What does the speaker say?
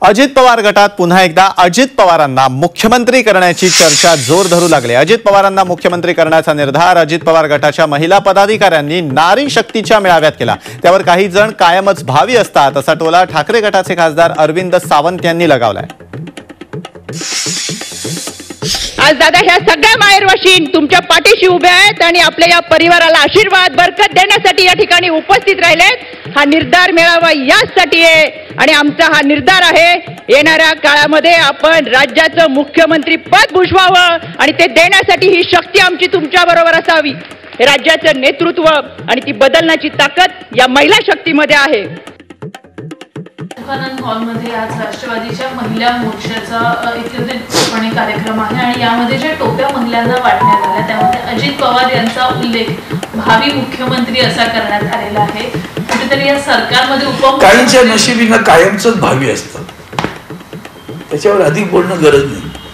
अजित पवार गटात पुन्हा एकदा अजित पवारांना मुख्यमंत्री करण्याची चर्चा जोर धरू लागली। अजित पवारांना मुख्यमंत्री करण्याचा निर्धार अजित पवार गटाच्या महिला पदाधिकाऱ्यांनी नारी शक्तीच्या मेळाव्यात केला। त्यावर काही जण कायमच भावी असतात असा टोला ठाकरे गटाचे खासदार अरविंद सावंत यांनी लगावलाय। आज दादा ह्या सगळ्या माहेरवाशीन तुमच्या पाठीशी उभे आहेत आणि आपल्या या परिवाराला आशीर्वाद बरकत देण्यासाठी या ठिकाणी उपस्थित राहिलेत। हा निर्धार मेळावा यासाठी आहे आणि आमचा हा निर्धार आहे येणाऱ्या काळामध्ये आपण राज्याचं मुख्यमंत्री पद भूषवावं आणि ते देण्यासाठी ही शक्ती आमची तुमच्या बरोबर असावी। हे राज्याचं नेतृत्व आणि ती बदलण्याची ताकद या महिला शक्तीमध्ये आहे। हॉलमध्ये आज राष्ट्रवादीच्या महिला मोर्चाचा एकत्रितपणे कार्यक्रम आहे आणि यामध्ये जे टोप्या महिलांना वाटण्यात आल्या त्यामध्ये अजित पवार यांचा उल्लेख भावी मुख्यमंत्री असा करण्यात आलेला आहे। कुठेतरी या सरकारमध्ये काहींच्या नशिबीनं कायमच भावी असतं, त्याच्यावर अधिक बोलणं गरज नाही।